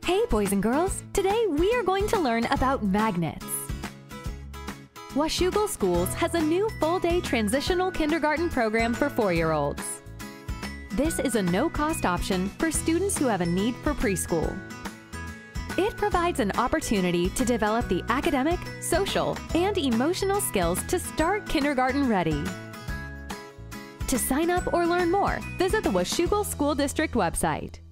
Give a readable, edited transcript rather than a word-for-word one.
Hey boys and girls, today we are going to learn about magnets. Washougal Schools has a new full-day transitional kindergarten program for 4-year-olds. This is a no-cost option for students who have a need for preschool. It provides an opportunity to develop the academic, social, and emotional skills to start kindergarten ready. To sign up or learn more, visit the Washougal School District website.